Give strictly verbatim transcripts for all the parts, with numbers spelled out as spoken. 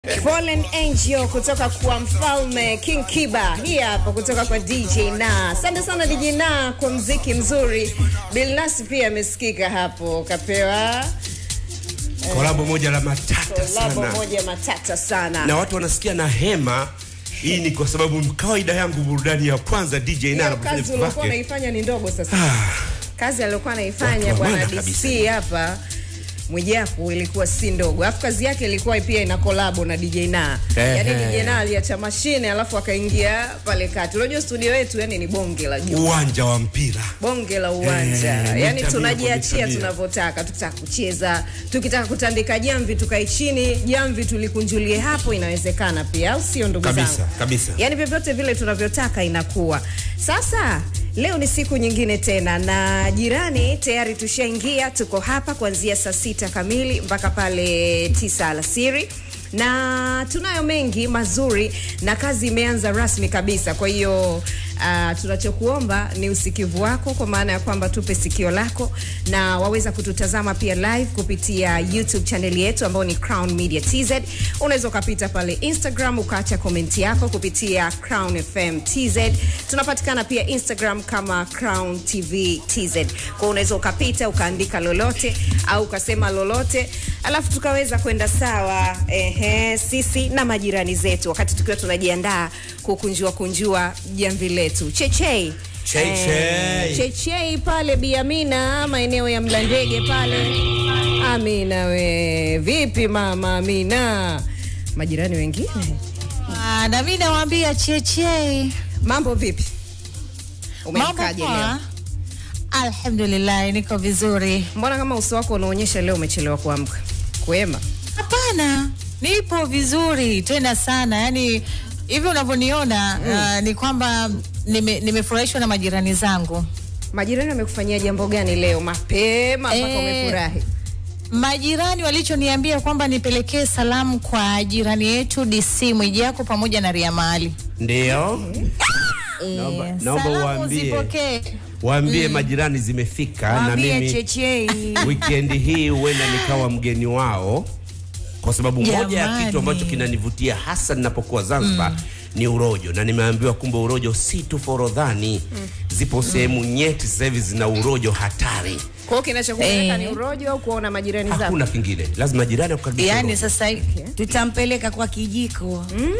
Fallen Angel kutoka kwa Mfalme King Kiba. Hii hapa kutoka kwa D J Na. Asante sana D J Na kwa muziki mzuri. Billnass pia amesikika hapo. Kapewa kolabo moja la matata sana. Kolabo moja matata sana. Na watu wanasikia na hema. Hii ni kwa sababu kawaida yangu burudani ya kwanza D J Na anafanya. Kazi ulikuwa unaifanya ni ndogo sasa. Ah. Kazi aliyokuwa anaifanya bwana D C hapa Mwijaku ilikuwa si ndogo. Alafu kazi yake ilikuwa pia ina collabo na D J Na. Eh, yaani eh. D J Na aliacha mashine alafu akaingia pale kati. Unajua studio yetu yani ni bonge la juu. Uwanja wa mpira. Bonge la uwanja. Eh, yani tunajiachia tunavyotaka. Tukitaka kucheza, tukitaka kutandika jamvi tukae chini, jamvi tulikunjulie hapo inawezekana pia. Au sio ndugu zangu? Kabisa, kabisa. Yaani vyovyote vile tunavyotaka inakuwa. Sasa leo ni siku nyingine tena na jirani tayari tushaingia, tuko hapa kuanzia saa sita kamili mpaka pale tisa alasiri. Na tunayo mengi mazuri na kazi imeanza rasmi kabisa. Kwa hiyo uh, tunachokuomba ni usikivu wako, kwa maana ya kwamba tupe sikio lako, na waweza kututazama pia live kupitia YouTube channel yetu ambayo ni Crown Media T Z. Unaweza ukapita pale Instagram ukaacha comment yako kupitia Crown F M T Z. Tunapatikana pia Instagram kama Crown T V T Z. Kwa unaweza ukapita ukaandika lolote au ukasema lolote, alafu tukaweza kwenda sawa ehe sisi na majirani zetu wakati tukiwa tunajiandaa kukunjua kunjua jamvi letu. Chechei Chechei Chechei pale Bi Amina maeneo ya Mlandege pale. Amina we, vipi mama Amina? Majirani wengine? Ah, na mimi nawaambia Chechei. Mambo vipi? Umeikaje leo? Alhamdulillah niko vizuri. Mbona kama uso wako unaonyesha leo umechelewa kuamka? Kwema? Hapana, nipo vizuri tena sana. Yaani hivi unavyoniona mm. uh, ni kwamba nime nimefurahishwa na majirani zangu. Majirani wamekufanyia jambo gani leo mapema mpaka e, umefurahi? Majirani walichoniambia kwamba nipelekee salamu kwa jirani yetu D C Mwijaku pamoja na Riamali. Ndio. E, naomba naomba waambie. Waambie mm. majirani zimefika Wambie na mimi Chechei. Weekend hii huenda nikawa mgeni wao. Kwa sababu moja ya kitu ambacho kinanivutia hasa ninapokuwa Zanzibar mm. ni urojo, na nimeambiwa kumbe urojo si tu Forodhani mm. zipo sehemu mm. nyeti sasa hivi zina urojo hatari. Kwa hiyo kinachokupeleka ni urojo au kuona majirani zako? Hakuna kingine, lazima jirani akukaribishe. Yaani sasa okay. tutampeleka kwa kijiko. Mm.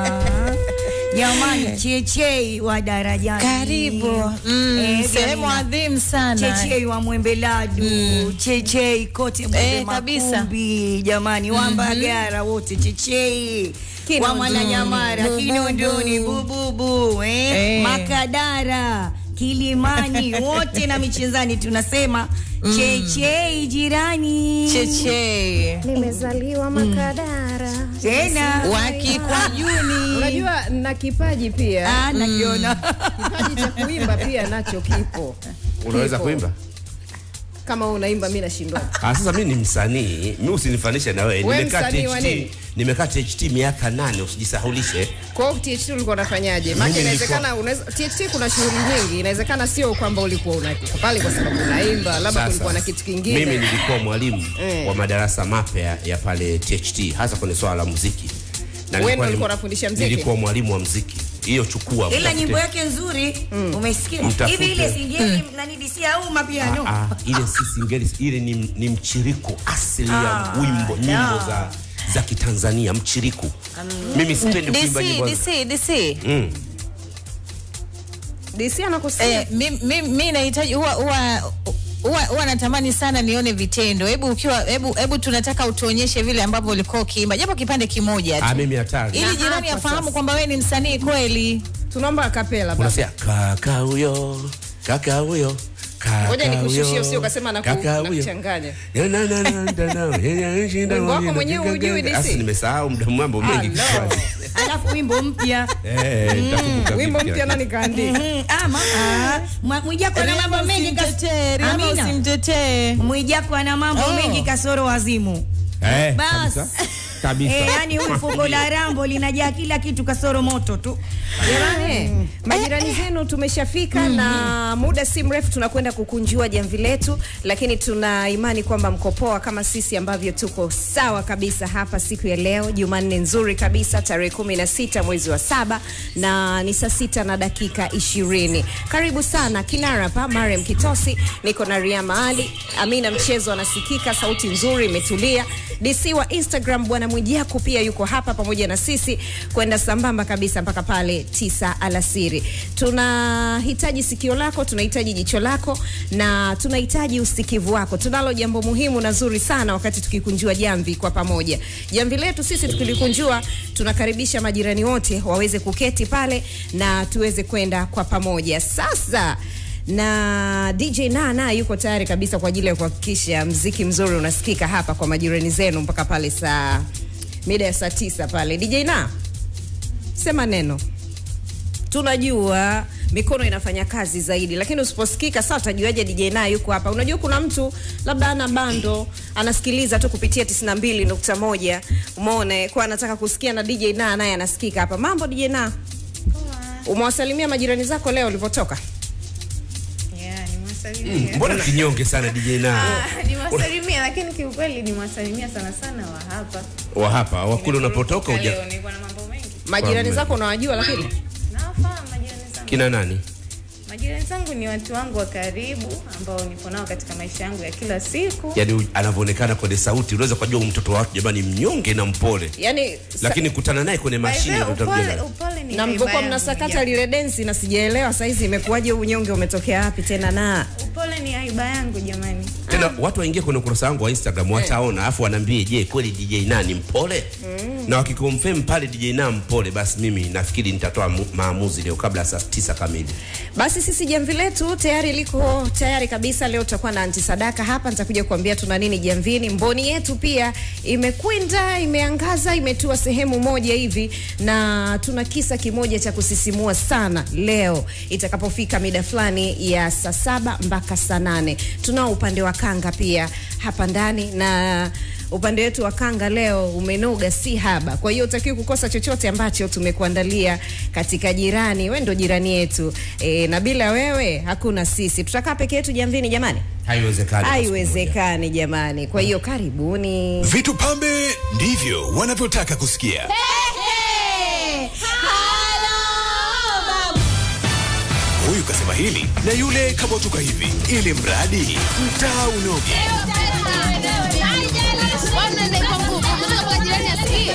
Jamani Chechei wa darajani. Karibu. Mm, eh, sehemu adhimu sana. Chechei wa Mwembeladu, mm. Chechei kote Mwembe eh, Makumbi. Jamani mm -hmm. Wambagara wote Chechei. Wa Mwananyamara, Kinondoni, Bububu, eh, eh. Makadara, Kilimani, wote na Michezani tunasema mm. Chechei jirani. Chechei. Nimezaliwa Makadara. Mm. Tena Wakikwajuni. Unajua na kipaji pia. Ah, nakiona. Kipaji cha kuimba pia nacho kipo. Unaweza kuimba? Kama unaimba mimi nashindwa. Ah, sasa mimi ni msanii, mimi usinifanishe na wewe. Nimekaa T H T, nimekaa T H T miaka nane, usijisahulishe. Kwa hiyo T H T ulikuwa unafanyaje? Maana inawezekana unaweza T H T kuna shughuli nyingi, inawezekana sio kwamba ulikuwa unakika pale kwa sababu unaimba, labda kulikuwa na kitu kingine. Mimi nilikuwa mwalimu mm. wa madarasa mapya ya pale T H T, hasa kwenye swala la muziki. Na wewe ulikuwa unafundisha muziki? Nilikuwa mwalimu wa muziki. Hiyo chukua. Ila nyimbo yake nzuri, mm. umesikia? Hivi ile singeli na D C au mapiano? Ah, ah, ile si singeli, ile ni, ni mchiriko asili ya ah, wimbo, nyimbo no. za za Kitanzania, mchiriko. Um, Mimi sipendi kuimba nyimbo. D C, D C. Mm. D C anakusema. Eh, mimi mimi nahitaji huwa huwa Huwa huwa natamani sana nione vitendo. Hebu ukiwa hebu hebu tunataka utuonyeshe vile ambavyo ulikuwa ukiimba. Japo kipande kimoja tu. Ah, mimi hatari. Ili jirani afahamu kwamba wewe ni msanii kweli. Tunaomba akapela baba. Unasema kaka huyo, kaka huyo. Ngoja nikushushie usio ukasema na kuchanganya. Na na na na na. Wimbo wako mwenyewe hujui D C. Asi nimesahau muda mambo mengi kichwani. Alafu wimbo mpya. Eh, nitakumbuka. Wimbo mpya nani kaandika? Ah, mama. Mwijaku ana mambo mengi kasoro. Ama usimtetee. Mwijaku ana mambo mengi kasoro wazimu. Eh. Bas. Kabisa. Eh, yani huyu fuko la Rambo linajaa kila kitu kasoro moto tu. Jamani, mm. majirani zenu tumeshafika mm. na muda si mrefu tunakwenda kukunjua jamvi letu, lakini tuna imani kwamba mko poa kama sisi ambavyo tuko sawa kabisa hapa siku ya leo, Jumanne nzuri kabisa, tarehe kumi na sita mwezi wa saba na ni saa sita na dakika ishirini. Karibu sana kinara pa Mariam Kitosi, niko na Riyama Ali, Amina Mchezo anasikika, sauti nzuri imetulia. D C wa Instagram Bwana Mwijaku pia yuko hapa pamoja na sisi kwenda sambamba kabisa mpaka pale tisa alasiri. Tunahitaji sikio lako, tunahitaji jicho lako na tunahitaji usikivu wako. Tunalo jambo muhimu na zuri sana wakati tukikunjua jamvi kwa pamoja. Jamvi letu sisi tukilikunjua, tunakaribisha majirani wote waweze kuketi pale na tuweze kwenda kwa pamoja. Sasa na D J Nana yuko tayari kabisa kwa ajili ya kuhakikisha mziki mzuri unasikika hapa kwa majirani zenu mpaka pale saa mida ya saa tisa pale. D J Na, sema neno. Tunajua mikono inafanya kazi zaidi, lakini usiposikika sasa utajuaje D J Na yuko hapa? Unajua kuna mtu labda ana bando, anasikiliza tu kupitia tisini na mbili nukta moja, umeona, kwa anataka kusikia na D J Na naye anasikika hapa. Mambo D J Na? Poa. Umewasalimia majirani zako leo ulipotoka? Mm, mbona kinyonge sana D J Na? Ah, ni masalimia lakini kiukweli ni masalimia sana sana wa hapa. Wa hapa, wa kule unapotoka uja. Leo niko na mambo mengi. Majirani zako unawajua lakini? Nafahamu majirani zangu. Kina nani? Majirani zangu ni watu wangu wa karibu ambao nipo nao katika maisha yangu ya kila siku. Yaani anavyoonekana kwenye sauti unaweza kujua mtoto wako jamani mnyonge na mpole. Yaani lakini kutana naye kwenye mashine utamjua. Upole ni na mvokuwa mnasakata lile dance na sijaelewa saizi imekuwaje unyonge umetokea wapi tena na. Upole ni aiba yangu jamani. Tena ah. watu waingie kwenye ukurasa wangu wa Instagram wataona afu wanaambie je kweli D J Na ni mpole? Mm. Na wakikonfirm pale D J Na mpole basi mimi nafikiri nitatoa maamuzi leo kabla saa tisa kamili. Basi sisi jamvi letu tayari liko tayari kabisa. Leo tutakuwa na anti Sadaka hapa, nitakuja kuambia tuna nini jamvini. Mboni yetu pia imekwenda, imeangaza, imetua sehemu moja hivi na tuna kisa kimoja cha kusisimua sana leo itakapofika mida fulani ya saa saba mpaka saa nane. Tunao upande wa kanga pia hapa ndani na upande wetu wa kanga leo umenoga si haba. Kwa hiyo utakiwa kukosa chochote ambacho tumekuandalia katika jirani. Wewe ndo jirani yetu. E, na bila wewe hakuna sisi. Tutakaa peke yetu jamvini jamani? Haiwezekani. Haiwezekani jamani. Kwa hiyo karibuni. Vitu pambe ndivyo wanavyotaka kusikia. Hey, hey. Hello, babu. Huyu kasema hili na yule kabotuka hivi ili mradi mtaa unoge. Wana ndio kwa nguvu. Mtaka kwa jirani asikie.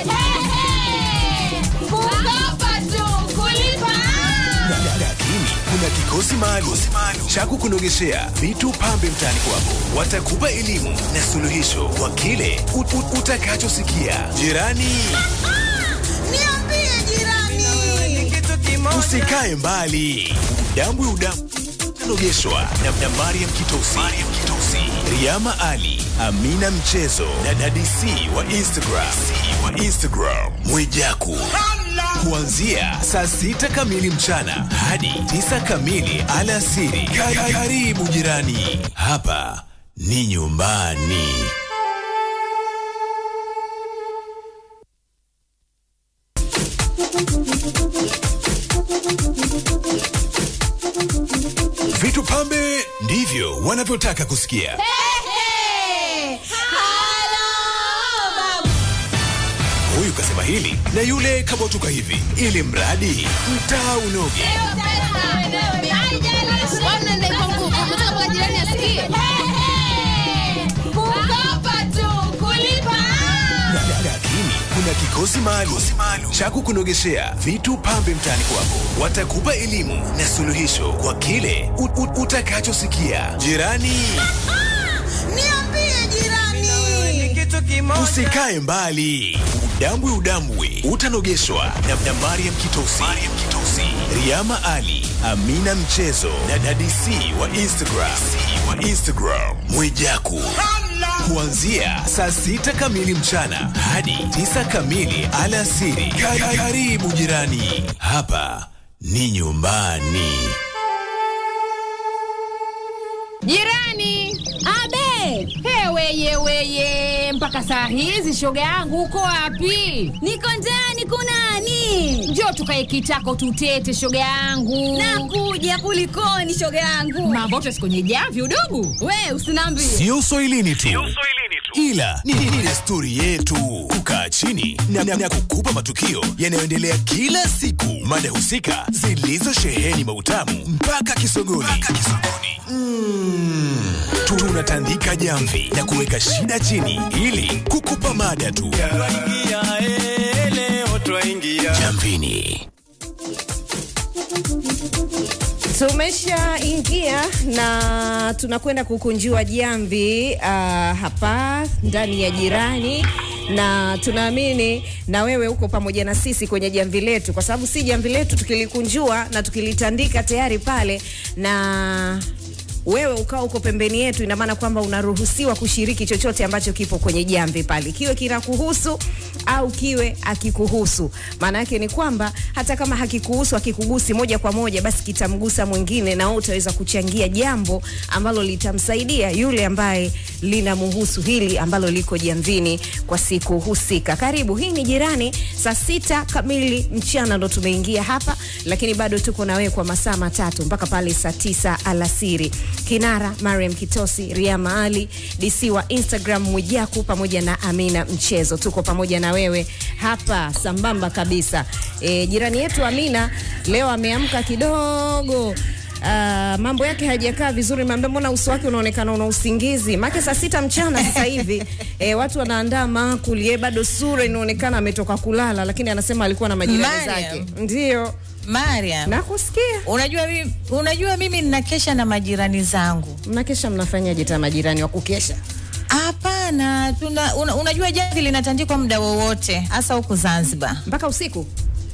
Kukopa tu, kulipa. Lakini kuna kikosi maalum cha kukunogeshea vitu pambe mtaani kwako. Watakupa elimu na suluhisho kwa kile ut ut utakachosikia. Jirani, niambie jirani. Usikae mbali. Udambwi udambwi unogeshwa na Mariam Kitosi. Mariam Kitosi, Riyama Ali, Amina Mchezo na D C wa Instagram. wa Instagram Mwijaku. Kuanzia saa sita kamili mchana hadi tisa kamili alasiri. Karibu jirani, hapa ni nyumbani. Vitu pambe ndivyo wanavyotaka kusikia. Hey, hey. Hello, babu. Huyu kasema hili na yule kabotuka hivi ili mradi mtaa unoge. Wana ndio kwa nguvu. Mtaka kwa jirani asikie. Kukopa tu, kulipa. Lakini kuna kikosi maalum cha kukunogeshea vitu pambe mtaani kwako. Watakupa elimu na suluhisho kwa kile ut ut utakachosikia. Jirani, niambie jirani. Usikae mbali. Udambwi udambwi utanogeshwa na Mariam Kitosi. Mariam Kitosi, Riyama Ali, Amina Mchezo na D C wa Instagram. wa Instagram Mwijaku. Kuanzia saa sita kamili mchana hadi tisa kamili alasiri. Karibu jirani, hapa ni nyumbani. Jirani, abe, he weye weye, mpaka mpaka saa hizi shoga yangu uko wapi? Niko ndani kunani? Njoo tukae kitako tutete shoga yangu. Nakuja kulikoni shoga yangu. Mambo yote kwenye jamvi udugu. We usiniambie. Sio Uswahilini tu. Ila ni, ni, ni desturi yetu kukaa chini na, na, na kukupa matukio yanayoendelea kila siku, mada husika zilizosheheni mautamu mpaka kisogoni. Mpaka kisogoni. Mm. Tunatandika jamvi na kuweka shida chini ili kukupa mada tu. Jamvini. Tumeshaingia na tunakwenda kukunjua jamvi uh, hapa ndani ya jirani, na tunaamini na wewe uko pamoja na sisi kwenye jamvi letu, kwa sababu si jamvi letu tukilikunjua na tukilitandika tayari pale na wewe ukao uko pembeni yetu, ina maana kwamba unaruhusiwa kushiriki chochote ambacho kipo kwenye jamvi pale, kiwe kinakuhusu au kiwe akikuhusu. Maana yake ni kwamba hata kama hakikuhusu, akikugusi moja kwa moja, basi kitamgusa mwingine na utaweza kuchangia jambo ambalo litamsaidia yule ambaye linamhusu hili ambalo liko jamvini kwa siku husika. Karibu, hii ni Jirani, saa sita kamili mchana ndo tumeingia hapa, lakini bado tuko na wewe kwa masaa matatu mpaka pale saa tisa alasiri. Kinara Mariam Kitosi, Riyama Ali, D C wa Instagram Mwijaku pamoja na Amina Mchezo. Tuko pamoja na wewe hapa sambamba kabisa. E, jirani yetu Amina leo ameamka kidogo. Uh, mambo yake hajakaa vizuri, mambo mbona uso wake unaonekana una usingizi. Maana saa sita mchana sasa hivi e, watu wanaandaa maakuli, yeye bado sura inaonekana ametoka kulala, lakini anasema alikuwa na majirani zake. Ndio Mariam, nakusikia. Unajua mimi, unajua mimi ninakesha na majirani zangu. Mnakesha mnafanyaje ta majirani wa kukesha? Hapana, tuna una, unajua jamvi linatandikwa muda wowote, hasa huko Zanzibar. Mpaka usiku?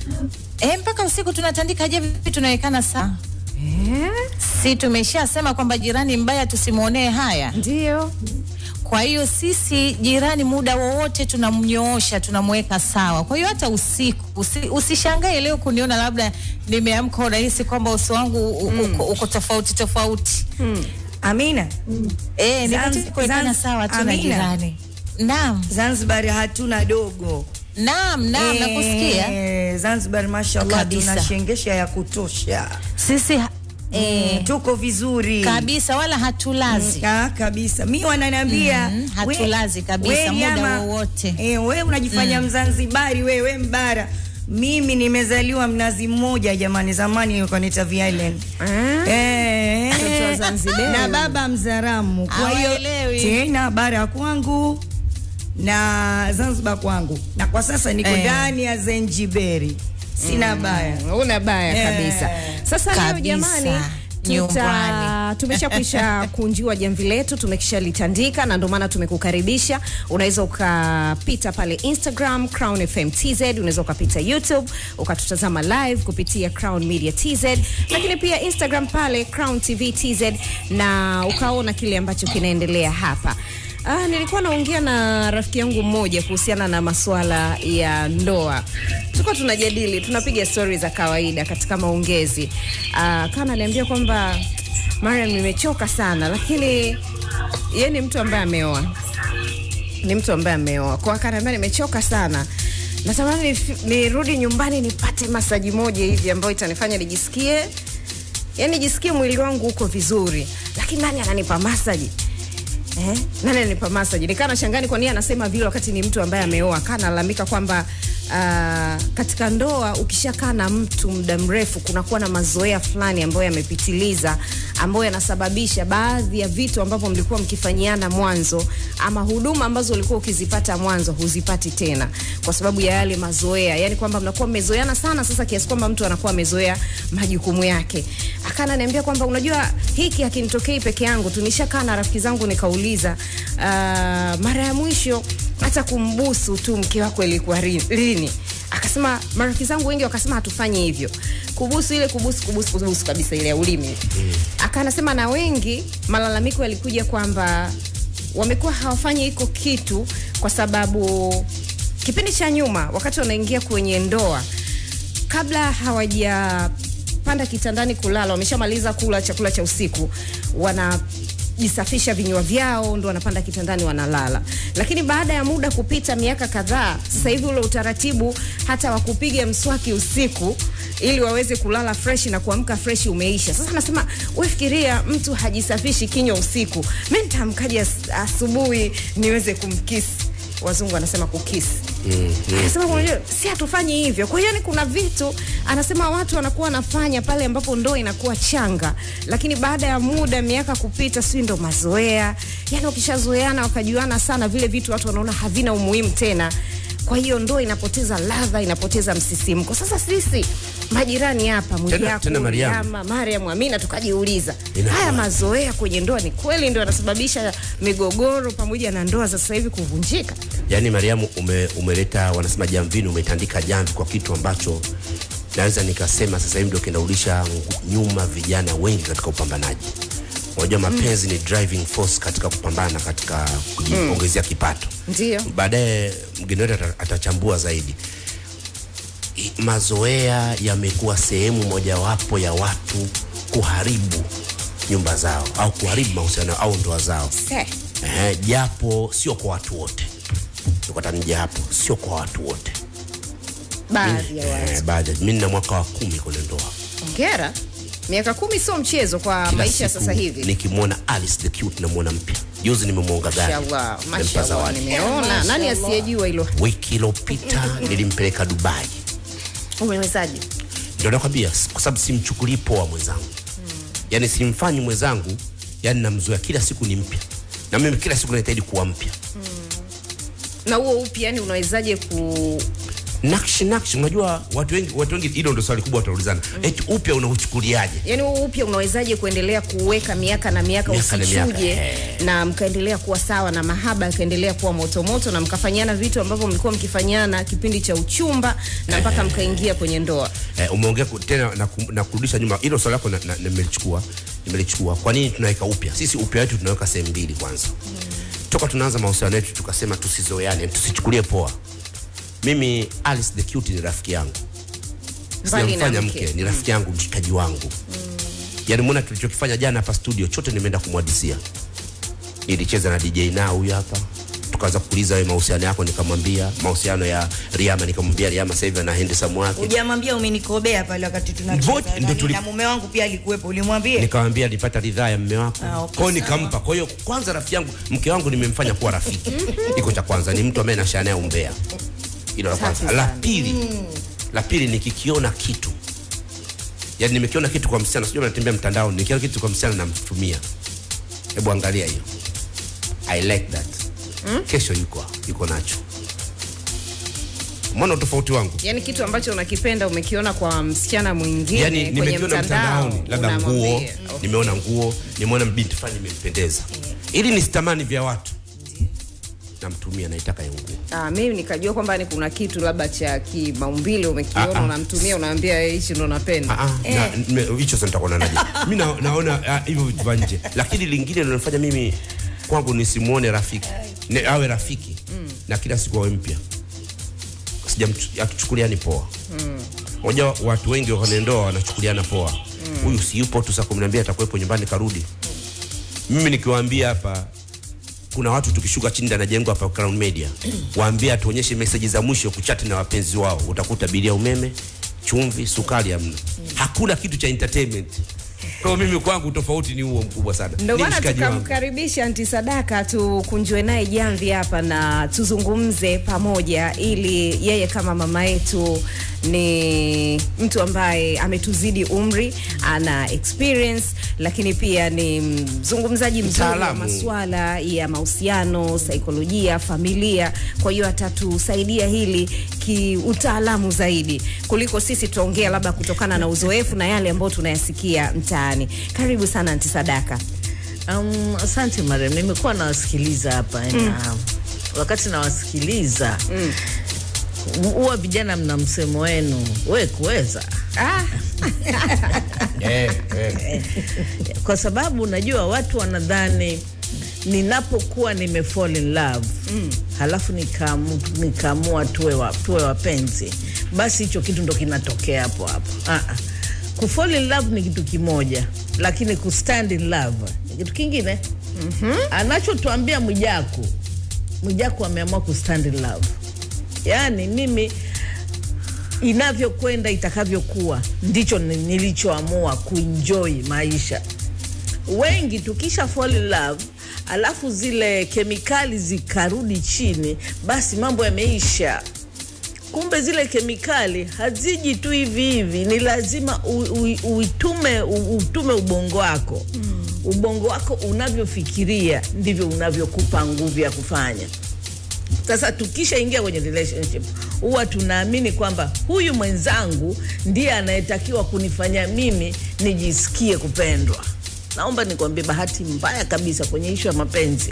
Eh, mpaka usiku tunatandika jamvi, tunawekana saa. Eh? Si tumeshasema kwamba jirani mbaya tusimuonee haya? Ndio. Kwa hiyo sisi jirani muda wowote tunamnyoosha, tunamweka sawa. Kwa hiyo hata usiku usi, usishangae leo kuniona labda nimeamka unahisi kwamba uso wangu mm. uko, uko tofauti tofauti. Mm. Amina. Mm. Eh, nikati kuwekana sawa tu na jirani. Naam. Zanzibar hatuna dogo. Naam, naam, e, nakusikia. Zanzibar mashallah tunashengesha ya kutosha. Sisi Eh, tuko vizuri kabisa, wala hatulazi. Mm, ah, kabisa. Mimi wananiambia mm, hatulazi kabisa muda wowote. Eh, wewe unajifanya mm. Mzanzibari, wewe mbara. Mimi nimezaliwa Mnazi Mmoja jamani, zamani ilikuwa ni Tavi Island. Ah. Eh, Zanzibar. Na baba Mzaramu. Kwa hiyo tena bara kwangu na Zanzibar kwangu. Na kwa sasa niko ndani eh. ya Zenjiberi. Sina mm. baya. Una baya yeah. kabisa. Sasa kabisa. Leo jamani tuta tumeshakwisha kunjiwa jamvi letu, tumekisha litandika, na ndio maana tumekukaribisha. Unaweza ukapita pale Instagram Crown F M T Z, unaweza ukapita YouTube ukatutazama live kupitia Crown Media T Z, lakini pia Instagram pale Crown T V T Z, na ukaona kile ambacho kinaendelea hapa. Ah, nilikuwa naongea na rafiki yangu mmoja kuhusiana na masuala ya ndoa. Tuko tunajadili, tunapiga stories za kawaida katika maongezi. Ah, kana niambia kwamba Mariam nimechoka sana, lakini yeye ni mtu ambaye ameoa. Ni mtu ambaye ameoa. Kwa kana niambia nimechoka sana. Natamani nirudi nyumbani nipate masaji moja hivi ambayo itanifanya nijisikie, yani nijisikie mwili wangu uko vizuri. Lakini nani ananipa masaji? Eh, nani ananipa massage? Nikana shangani kwa nini anasema vile wakati ni mtu ambaye ameoa. Kana lalamika kwamba uh, katika ndoa ukishakaa na mtu muda mrefu kunakuwa na mazoea fulani ambayo yamepitiliza, ambayo yanasababisha baadhi ya vitu ambavyo mlikuwa mkifanyiana mwanzo ama huduma ambazo ulikuwa ukizipata mwanzo huzipati tena kwa sababu ya yale mazoea. Yani kwamba mnakuwa mmezoeana sana sasa kiasi kwamba mtu anakuwa amezoea majukumu yake. Akana niambia kwamba unajua hiki hakinitokei peke yangu, tunishakaa na rafiki zangu nikauliza uh, mara ya mwisho hata kumbusu tu mke wako ilikuwa lini? Akasema marafiki zangu wengi wakasema hatufanyi hivyo. Kubusu ile kubusu kubusu kubusu kabisa ile ya ulimi. Mm. Akanasema na wengi malalamiko yalikuja kwamba wamekuwa hawafanyi hiko kitu kwa sababu kipindi cha nyuma wakati wanaingia kwenye ndoa, kabla hawaja panda kitandani kulala, wameshamaliza kula chakula cha usiku, wana jisafisha vinywa vyao, ndo wanapanda kitandani wanalala. Lakini baada ya muda kupita miaka kadhaa, sasa hivi ule utaratibu hata wa kupiga mswaki usiku ili waweze kulala fresh na kuamka fresh umeisha. Sasa nasema wewe fikiria mtu hajisafishi kinywa usiku, mimi nitamkaje asubuhi niweze kumkisi? Wazungu anasema kukisi. Mm, mm, anasema unajua si hatufanyi hivyo. Kwa hiyo ni kuna vitu anasema watu wanakuwa wanafanya pale ambapo ndoa inakuwa changa, lakini baada ya muda miaka kupita si ndo mazoea. Yaani ukishazoeana wakajuana sana, vile vitu watu wanaona havina umuhimu tena. Kwa hiyo ndoa inapoteza ladha, inapoteza msisimko. Sasa sisi majirani hapa Mwijaku, Mariam, Mariam, Amina tukajiuliza, haya mazoea kwenye ndoa ni kweli ndio yanasababisha migogoro pamoja na ndoa za sasa hivi kuvunjika? Yaani Mariam, ume, umeleta wanasema jamvini, umetandika jamvi kwa kitu ambacho naweza nikasema sasa hivi ndio kinaulisha nyuma vijana wengi katika upambanaji. Unajua mapenzi mm. ni driving force katika kupambana, katika kujiongezea mm. kipato. Ndio. Baadaye mgeni wetu atachambua zaidi. Mazoea yamekuwa sehemu mojawapo ya watu kuharibu nyumba zao au kuharibu mahusiano au ndoa zao. Eh, japo sio kwa watu wote. Tukatanija hapo, sio kwa watu wote. Baadhi ya watu. Eh, baadhi. Mimi na mwaka wa kumi kwenye ndoa. Hongera. Miaka kumi sio mchezo kwa kila maisha sasa hivi. Nikimwona Alice the Cute na muona mpya. Juzi nimemuonga gari. Mashallah, mashallah nimeona. Nani asiyejua hilo? Wiki iliyopita nilimpeleka Dubai. Umewezaje? Ndio nakwambia, kwa sababu simchukulii poa mwenzangu. Hmm. Yaani simfanyi mwenzangu, yaani namzoea kila siku ni mpya. Na mimi kila siku nahitaji kuwa mpya. Hmm. Na huo upya yani unawezaje ku nakshi nakshi? Unajua watu wengi watu wengi hilo ndio swali kubwa wataulizana. Mm. Eti upya unauchukuliaje? Yaani huo upya unawezaje kuendelea kuweka miaka na miaka, miaka usichuje na, na mkaendelea kuwa sawa na mahaba yakaendelea kuwa moto moto na mkafanyana vitu ambavyo mlikuwa mkifanyana kipindi cha uchumba na mpaka mkaingia kwenye ndoa. Eh, umeongea tena na, na kurudisha nyuma. Hilo swali lako nimelichukua. Nimelichukua. Kwa nini tunaweka upya? Sisi upya wetu tunaweka sehemu mbili kwanza. Mm. Toka tunaanza mahusiano yetu tukasema tusizoeane, tusichukulie poa. Mimi Alice the Cute ni rafiki yangu. Sijamfanya mke, ni rafiki yangu, mshikaji wangu. Mm. Yaani mbona tulichokifanya jana hapa studio chote nimeenda kumwadisia. Nilicheza na D J na huyu hapa. Tukaanza kuuliza wewe mahusiano yako, nikamwambia mahusiano ya Riyama, nikamwambia Riyama sasa hivi ana handsome wake. Hujamwambia umenikobea pale wakati tunacheza. Ndio tuli... na mume wangu pia alikuwepo, ulimwambia? Nikamwambia nilipata ridhaa ya mume wako. Ah, okay, kwa hiyo nikampa. Kwa hiyo kwanza rafiki yangu, mke wangu nimemfanya kuwa rafiki. Iko cha kwanza ni mtu ambaye anashana naye umbea. Ilo la kwanza. La pili, mm. la pili nikikiona kitu. Yaani nimekiona kitu kwa msichana, sijui natembea mtandao, nikiona kitu kwa msichana namtumia. Hebu angalia hiyo. I like that. Mm? Kesho yuko, yuko nacho. Mbona tofauti wangu? Yaani kitu ambacho unakipenda umekiona kwa msichana mwingine, yani, kwenye mtandao, labda nguo, okay. Nimeona nguo, nimeona binti fulani imempendeza. Yeah. Ili nisitamani vya watu. Namtumia, naitaka hiyo nguo. Ah, mimi nikajua kwamba ni kuna kitu labda cha kimaumbile umekiona, unamtumia, unaambia hichi ndo napenda. Ah, ah, hicho sasa nitakuona naje. Mimi na, naona hivyo vitu vya nje. Lakini lingine linalofanya mimi kwangu nisimuone rafiki. Ne, awe rafiki. Mm. Na kila siku awe mpya. Sijamchukuliani poa. Mm. Unajua watu wengi wanaendoa wanachukuliana poa. Huyu mm. si yupo tu saa kumi na mbili atakuwepo nyumbani karudi. Mm. Mimi nikiwaambia hapa kuna watu tukishuka chini na jengo hapa Crown Media, waambia tuonyeshe message za mwisho kuchati na wapenzi wao, utakuta bilia umeme, chumvi, sukari hamna. Hakuna kitu cha entertainment. Kwa mimi kwangu tofauti ni huo mkubwa sana. Ndio maana tukamkaribisha Aunty Sadaka tukunjwe naye jamvi hapa na tuzungumze pamoja, ili yeye kama mama yetu ni mtu ambaye ametuzidi umri, ana experience, lakini pia ni mzungumzaji mzuri wa masuala ya mahusiano, saikolojia, familia. Kwa hiyo atatusaidia hili kiutaalamu zaidi kuliko sisi tuongea labda kutokana na uzoefu na yale ambayo tunayasikia mtaani. Karibu sana Aunty Sadaka. Um, asante Mariam, nimekuwa nawasikiliza hapa mm. na wakati nawasikiliza mm. huwa vijana mna msemo wenu, wewe kuweza. Ah. yeah, yeah. Kwa sababu unajua watu wanadhani ninapokuwa nime fall in love mm. halafu nikaamua nikaamua tuwe wa, tuwe wapenzi, basi hicho kitu ndo kinatokea hapo hapo. Ah ah. Ku fall in love ni kitu kimoja, lakini ku stand in love ni kitu kingine. Mhm. Anachotuambia Mwijaku, Mwijaku ameamua ku stand in love. Yaani mimi inavyokwenda itakavyokuwa ndicho nilichoamua kuenjoy maisha. Wengi tukisha fall in love alafu zile kemikali zikarudi chini, basi mambo yameisha. Kumbe zile kemikali haziji tu hivi hivi, ni lazima uitume utume ubongo wako. Mm. Ubongo wako unavyofikiria ndivyo unavyokupa nguvu ya kufanya. Sasa tukisha ingia kwenye relationship, huwa tunaamini kwamba huyu mwenzangu ndiye anayetakiwa kunifanya mimi nijisikie kupendwa. Naomba nikwambie, bahati mbaya kabisa kwenye issue ya mapenzi,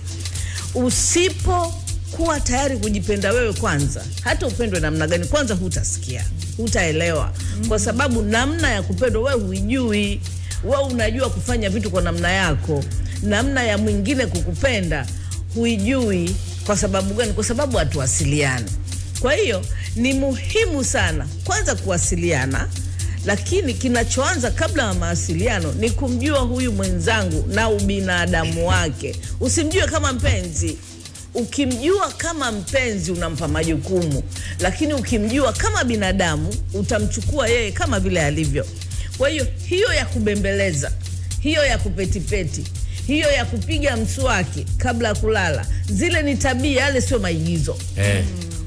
usipo kuwa tayari kujipenda wewe kwanza, hata upendwe namna gani kwanza hutasikia, hutaelewa. Kwa sababu namna ya kupendwa wewe huijui. Wewe unajua kufanya vitu kwa namna yako, namna ya mwingine kukupenda huijui. Kwa sababu gani? Kwa sababu hatuwasiliana. Kwa hiyo ni muhimu sana kwanza kuwasiliana, lakini kinachoanza kabla ya mawasiliano ni kumjua huyu mwenzangu na ubinadamu wake. Usimjue kama mpenzi. Ukimjua kama mpenzi unampa majukumu, lakini ukimjua kama binadamu utamchukua yeye kama vile alivyo. Kwa hiyo hiyo ya kubembeleza, hiyo ya kupetipeti, hiyo ya kupiga mswaki kabla kulala, zile ni tabia, yale sio maigizo. Eh.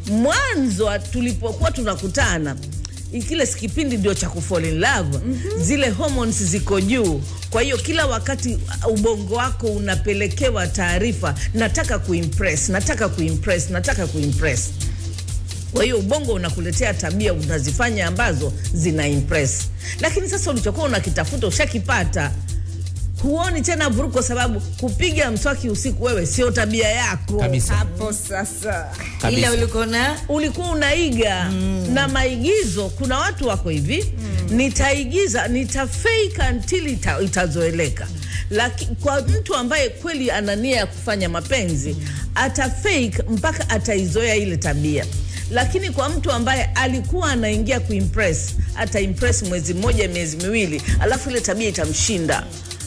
Mwanzo tulipokuwa tunakutana, kile kipindi ndio cha ku fall in love. Mm -hmm. Zile hormones ziko juu. Kwa hiyo kila wakati ubongo wako unapelekewa taarifa, nataka kuimpress, nataka kuimpress, nataka kuimpress. Kwa hiyo ubongo unakuletea tabia unazifanya ambazo zina impress. Lakini sasa ulichokuwa unakitafuta ushakipata. Huoni tena vuruko, kwa sababu kupiga mswaki usiku wewe sio tabia yako. Kabisa. Hapo sasa. Kabisa. Ila ulikuwa na ulikuwa unaiga. Mm. Na maigizo kuna watu wako hivi, mm. nitaigiza, nita fake until ita, itazoeleka. Lakini kwa mtu ambaye kweli ana nia ya kufanya mapenzi, mm. ata fake mpaka ataizoea ile tabia. Lakini kwa mtu ambaye alikuwa anaingia kuimpress, ata impress mwezi mmoja, miezi miwili, alafu ile tabia itamshinda.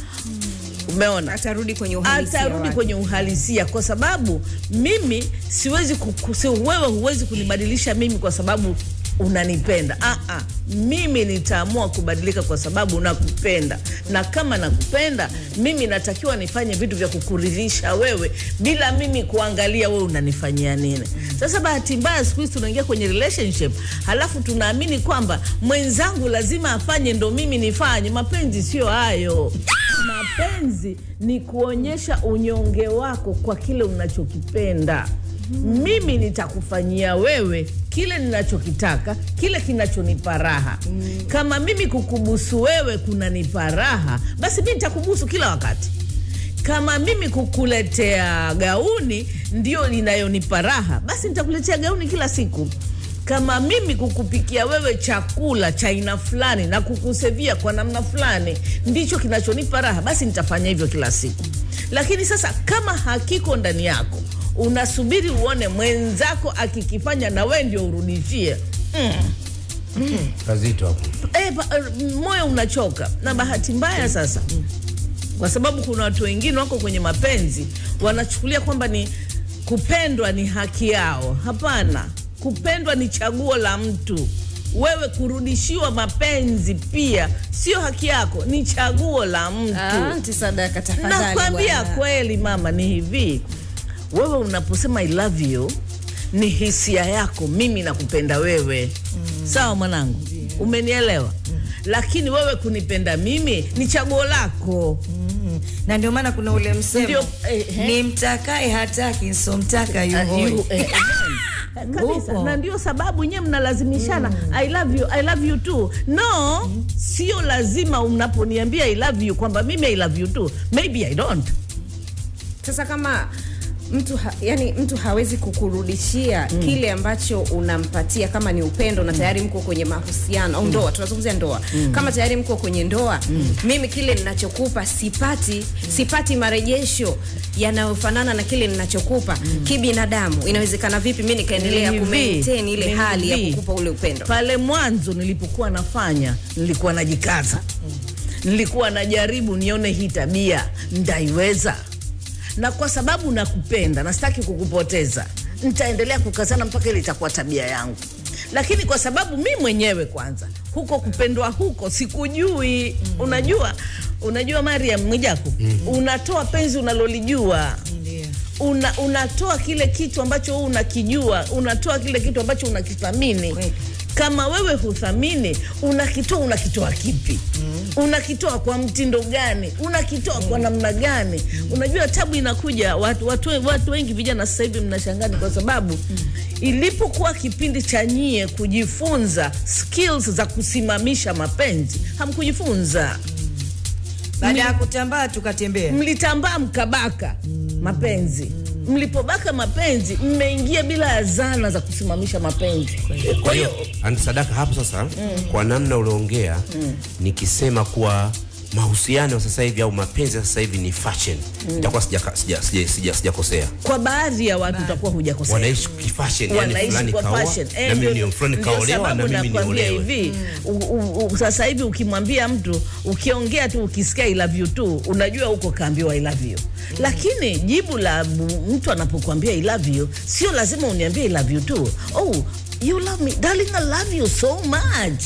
Umeona? Atarudi kwenye uhalisia. Atarudi kwenye uhalisia, kwa sababu mimi siwezi kukusi, wewe huwezi kunibadilisha mimi kwa sababu unanipenda. Ah ah, mimi nitaamua kubadilika kwa sababu nakupenda. Na kama nakupenda, mimi natakiwa nifanye vitu vya kukuridhisha wewe bila mimi kuangalia wewe unanifanyia nini. Sasa bahati mbaya siku hizi tunaingia kwenye relationship, halafu tunaamini kwamba mwenzangu lazima afanye ndo mimi nifanye. Mapenzi sio hayo. Mapenzi ni kuonyesha unyonge wako kwa kile unachokipenda. Hmm. Mimi nitakufanyia wewe kile ninachokitaka, kile kinachonipa raha. Hmm. Kama mimi kukubusu wewe kunanipa raha, basi mimi nitakubusu kila wakati. Kama mimi kukuletea gauni ndio linayonipa raha, basi nitakuletea gauni kila siku. Kama mimi kukupikia wewe chakula cha aina fulani na kukusevia kwa namna fulani ndicho kinachonipa raha, basi nitafanya hivyo kila siku. Lakini sasa kama hakiko ndani yako, unasubiri uone mwenzako akikifanya na wewe ndio urudishie. Mm. Mm. Kazito hapo. Eh, moyo unachoka. Na bahati mbaya sasa, kwa sababu kuna watu wengine wako kwenye mapenzi wanachukulia kwamba ni kupendwa ni haki yao. Hapana. Kupendwa ni chaguo la mtu. Wewe kurudishiwa mapenzi pia sio haki yako, ni chaguo la mtu. Ah, Auntie Sadaka tafadhali. Nakwambia kweli mama, ni hivi. Wewe unaposema I love you ni hisia yako, mimi nakupenda wewe. Mm. Sawa mwanangu? Yeah. Umenielewa? Mm. Lakini wewe kunipenda mimi ni chaguo lako. Mm. Na ndio maana kuna ule msemo, ndio, eh, eh. ni mtakaye hataki nsomtaka yuhoi. Uh, eh, kabisa. Na ndio sababu nyewe mnalazimishana. Mm. I love you, I love you too. No, mm. sio lazima unaponiambia I love you kwamba mimi I love you too. Maybe I don't. Sasa kama mtu ha, yani mtu hawezi kukurudishia mm. kile ambacho unampatia, kama ni upendo na tayari mko kwenye mahusiano au ndoa, tunazungumzia ndoa. Mm. Kama tayari mko kwenye ndoa, mm. mimi kile ninachokupa sipati, mm. sipati marejesho yanayofanana na kile ninachokupa mm. kibinadamu. Inawezekana vipi mimi nikaendelea ku maintain ile Mivi. hali ya kukupa ule upendo? Pale mwanzo nilipokuwa nafanya, nilikuwa najikaza. Mm. Nilikuwa najaribu nione hii tabia ndaiweza. na kwa sababu nakupenda na sitaki kukupoteza, nitaendelea kukazana mpaka ile itakuwa tabia yangu. Lakini kwa sababu mimi mwenyewe kwanza huko kupendwa huko sikujui. mm. Unajua, unajua Mariam Mwijaku, mm -hmm. unatoa penzi unalolijua. Ndiyo. Una, unatoa kile kitu ambacho wewe unakijua, unatoa kile kitu ambacho unakithamini. Wait. Kama wewe huthamini, unakitoa unakitoa kipi? Mm. Unakitoa kwa mtindo gani? Unakitoa mm. kwa namna gani? Mm. Unajua tabu inakuja, watu watu, watu wengi vijana sasa hivi mnashangani kwa sababu mm. ilipokuwa kipindi cha nyie kujifunza skills za kusimamisha mapenzi, hamkujifunza. Mm. Baada ya kutambaa tukatembea. Mlitambaa mkabaka mm. mapenzi. Mm. Mlipobaka mapenzi, mmeingia bila zana za kusimamisha mapenzi. Kwa hiyo Sadaka hapo sasa, mm. kwa namna uliongea, mm. nikisema kuwa mahusiano sasa hivi au mapenzi sasa hivi ni fashion, itakuwa sija sija sija sija sijakosea. Kwa baadhi ya watu utakuwa hujakosea. Wanaishi kwa fashion, yani fulani kaoa na mimi ni fulani kaolewa na mimi ni olewa hivi. Sasa hivi ukimwambia mtu, ukiongea tu ukisikia I love you tu, unajua uko kaambiwa I love you. Mm. Lakini jibu la mtu anapokuambia I love you, sio lazima uniambie I love you tu. Oh, you love me darling, I love you so much.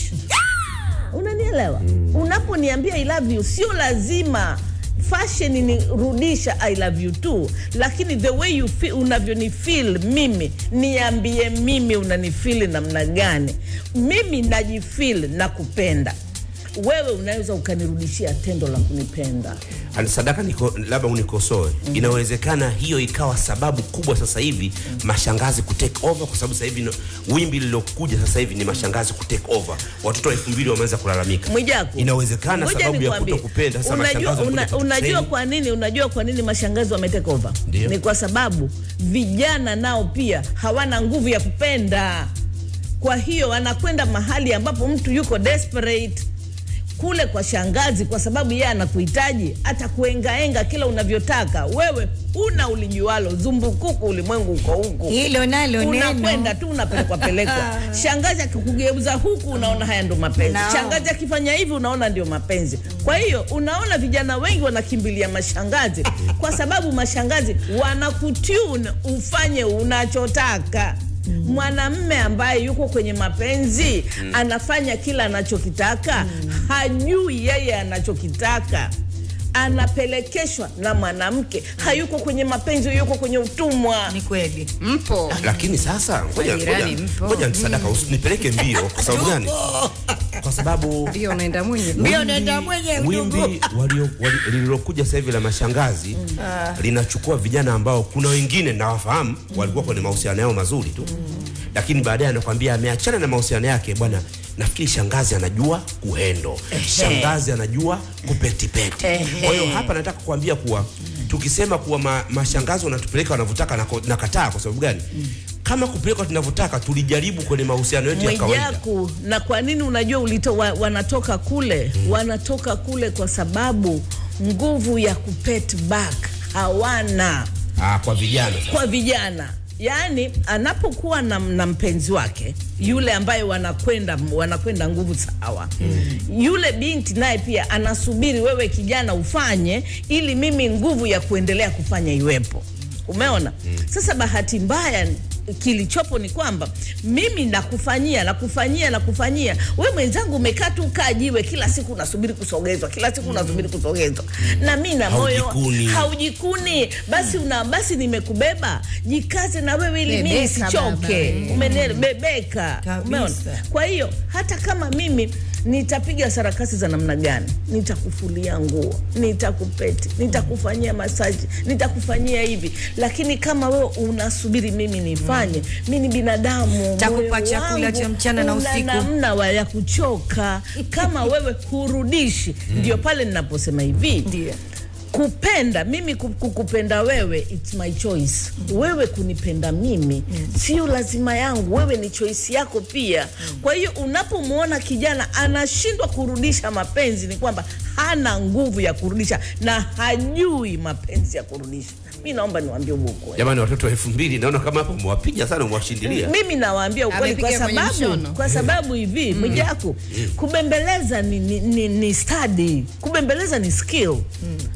Unanielewa? Mm. Unaponiambia I love you, sio lazima fashion ni rudisha I love you too, lakini the way you feel, unavyoni feel mimi, niambie mimi unanifeel namna gani. Mimi najifeel na kupenda, wewe unaweza ukanirudishia tendo la kunipenda. Ani Sadaka, niko labda unikosoe. Mm -hmm. Inawezekana hiyo ikawa sababu kubwa sasa hivi mm -hmm. mashangazi ku take over, kwa sababu sasa hivi no, wimbi lilokuja sasa hivi ni mashangazi ku take over. Watoto elfu mbili wameanza kulalamika. Mwijaku, inawezekana sababu ya kutokupenda sasa mashangazi. Una, unajua kwa nini? Unajua kwa nini mashangazi wame take over? Ndiyo. Ni kwa sababu vijana nao pia hawana nguvu ya kupenda. Kwa hiyo anakwenda mahali ambapo mtu yuko desperate kule kwa shangazi, kwa sababu yeye anakuhitaji, atakuengaenga kila unavyotaka. Wewe una ulijualo, zumbukuku ulimwengu uko huku. Hilo nalo neno. Unakwenda tu unapelekwa pelekwa. Shangazi akikugeuza huku unaona haya ndo mapenzi. No. Shangazi akifanya hivi unaona ndio mapenzi. Kwa hiyo unaona vijana wengi wanakimbilia mashangazi kwa sababu mashangazi wanakutune ufanye unachotaka. Mm. Mwanamume ambaye yuko kwenye mapenzi mm. anafanya kila anachokitaka, mm. hajui yeye anachokitaka, anapelekeshwa na mwanamke, hayuko kwenye mapenzi, yuko kwenye utumwa. Ni kweli. Mpo. Lakini sasa ngoja ngoja ngoja Sadaka usinipeleke mbio. Kwa sababu gani? Kwa sababu mbio unaenda mwenye. Mbio unaenda mwenye. Wimbi walio lililokuja sasa hivi la mashangazi mm. linachukua vijana ambao kuna wengine nawafahamu mm. walikuwa kwenye mahusiano yao mazuri tu. Mm. Lakini baadaye anakuambia ameachana na mahusiano yake, bwana, nafikiri shangazi anajua kuhendo. Shangazi anajua kupetipeti. Kwa hiyo hapa nataka kukuambia kuwa tukisema kuwa ma, mashangazi wanatupeleka wanavutaka na, na kataa kwa sababu gani? Mm. Kama kupeleka tunavutaka tulijaribu kwenye mahusiano yetu ya kawaida. Mwijaku, na kwa nini unajua ulito wa, wanatoka kule? Mm. Wanatoka kule kwa sababu nguvu ya kupet back hawana. Ah, kwa vijana sasa. Kwa vijana. Yaani anapokuwa na, na mpenzi wake yule ambaye wanakwenda wanakwenda nguvu sawa. Mm. Yule binti naye pia anasubiri wewe kijana ufanye ili mimi nguvu ya kuendelea kufanya iwepo. Umeona? Mm. Sasa bahati mbaya kilichopo ni kwamba mimi nakufanyia nakufanyia nakufanyia wewe mwenzangu umekaa tu kajiwe, kila siku unasubiri kusogezwa, kila siku unasubiri kusogezwa. Na mimi na moyo haujikuni, haujikuni. Basi una basi nimekubeba, jikaze na wewe ili mimi nisichoke. Umenele bebeka. Umeona? Kwa hiyo hata kama mimi nitapiga sarakasi za namna gani, nitakufulia nguo, nitakupeti, nitakufanyia masaji, nitakufanyia hivi, lakini kama wewe unasubiri mimi nifanye, mm. mimi ni binadamu, nitakupa chakula cha mchana na usiku, una namna ya kuchoka. Kama wewe hurudishi, mm. ndio pale ninaposema hivi. Ndio. Kupenda mimi, kukupenda wewe, it's my choice. Mm. Wewe kunipenda mimi mm. sio lazima yangu, wewe ni choice yako pia. Mm. Kwa hiyo unapomuona kijana anashindwa kurudisha mapenzi, ni kwamba hana nguvu ya kurudisha na hajui mapenzi ya kurudisha. Mimi naomba niwaambie ukweli. Jamani, watoto elfu mbili naona kama hapo mwapiga sana, mwashindilia. Mimi nawaambia ukweli kwa sababu kwa sababu hivi mm. Mwijaku, mm. kubembeleza ni, ni, ni, ni study, kubembeleza ni skill. Mm.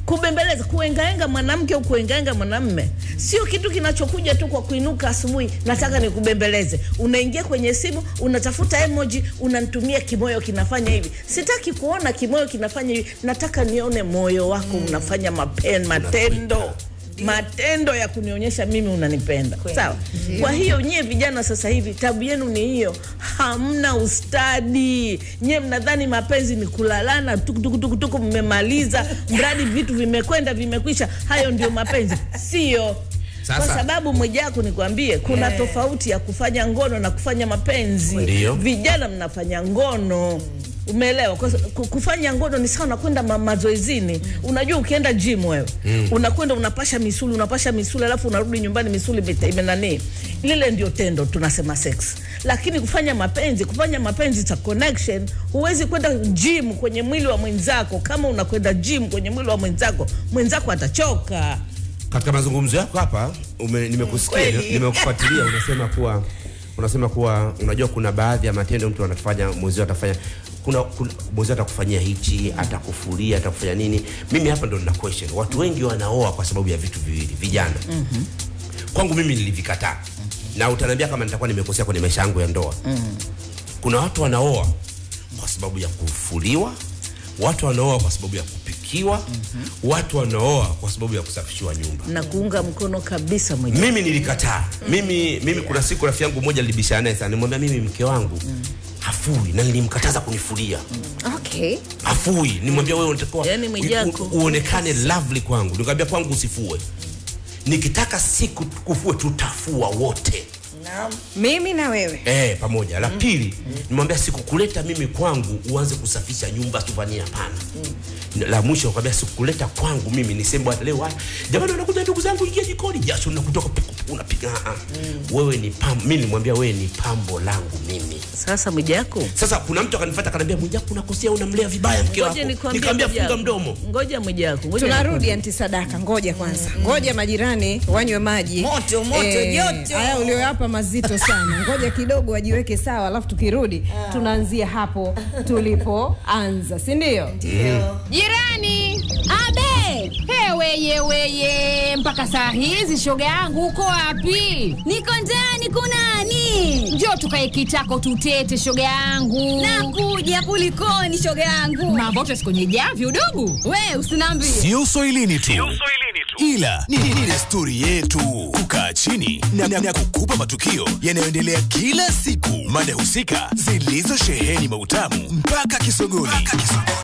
Kubembeleza, kuengaenga mwanamke au kuengaenga mwanamume sio kitu kinachokuja tu kwa kuinuka asubuhi nataka nikubembeleze. Unaingia kwenye simu, unatafuta emoji, unanitumia kimoyo kinafanya hivi. Sitaki kuona kimoyo kinafanya hivi. Nataka nione moyo wako mm. unafanya mapen, matendo. Matendo ya kunionyesha mimi unanipenda. Sawa? Kwa hiyo nyie vijana sasa hivi tabu yenu ni hiyo. Hamna ustadi. Nyie mnadhani mapenzi ni kulalana tuku tuku tuku tuku mmemaliza, mradi vitu vimekwenda vimekwisha. Hayo ndio mapenzi. Sio. Kwa sababu Mwijaku nikwambie kuna yeah. tofauti ya kufanya ngono na kufanya mapenzi. Ndiyo. Vijana mnafanya ngono. Umeelewa? Kufanya ngono ni sawa na kwenda ma mazoezini. Mm. Unajua ukienda gym wewe, mm. unakwenda unapasha misuli, unapasha misuli alafu unarudi nyumbani misuli imenani. Lile ndio tendo tunasema sex. Lakini kufanya mapenzi, kufanya mapenzi ta connection. Huwezi kwenda gym kwenye mwili wa mwenzako. Kama unakwenda gym kwenye mwili wa mwenzako, mwenzako atachoka. Katika mazungumzo yako hapa nimekusikia, nimekufuatilia unasema kuwa unasema kuwa unajua kuna baadhi ya matendo mtu anafanya mwenzio atafanya kuna, kuna mwenzio atakufanyia hichi, atakufulia, atakufanya nini. Mimi hapa ndo nina question. Watu wengi wanaoa kwa sababu ya vitu viwili, vijana. Mhm. Kwangu mimi nilivikataa. Mm-hmm. Na utaniambia kama nitakuwa nimekosea kwenye maisha yangu ya ndoa. Mhm. Kuna watu wanaoa kwa sababu ya kufuliwa, watu wanaoa kwa sababu ya kupikiwa, mm-hmm. watu wanaoa kwa sababu ya kusafishiwa nyumba. Na kuunga mkono kabisa mwenyewe. Mimi nilikataa. Mm-hmm. Mimi mimi kuna siku rafiki yangu mmoja alibishana naye sana. Nimwambia mimi mke wangu mm. hafui na nilimkataza kunifulia. Mm. Okay. Hafui. Nimwambia wewe unatakiwa yani Mwijaku uonekane lovely kwangu. Nikamwambia kwangu usifue. Nikitaka siku kufue tutafua wote. Naam. Mimi na wewe. Eh, pamoja. La pili, mm. nimwambia sikukuleta mimi kwangu uanze kusafisha nyumba tufanyia hapana. Mm. La mwisho nikamwambia sikukuleta kwangu mimi niseme leo jamani unakuja ndugu zangu ingia jikoni jasho unakutoka unapiga mm. wewe ni pambo. Mimi nilimwambia wewe ni pambo langu mimi. Sasa Mwijaku. Sasa kuna mtu akanifuata akaniambia Mwijaku unakosea unamlea vibaya mke wako. Nikamwambia funga mdomo. Ngoja Mwijaku. Tunarudi anti Sadaka. Ngoja kwanza. Mm. Ngoja majirani wanywe maji. Moto moto eh, joto. Haya ulioyapa mazito sana. Ngoja kidogo wajiweke sawa alafu tukirudi ah. tunaanzia hapo tulipoanza, si ndio? Ndio. Jirani, abe, hewe weye, mpaka saa hizi shoga yangu uko wapi? Niko ndani kunani? Njoo tukae kitako tutete shoga yangu. Nakuja kulikoni shoga yangu. Mambo yote kwenye javi udogo. We usiniambie. Sio Swahilini tu. Sio Swahilini tu. Ila ni ni story yetu. Kukaa chini na, na, na kukupa matukio yanayoendelea kila siku. Mada husika zilizo sheheni mautamu mpaka kisogoni. Mpaka kisogoni.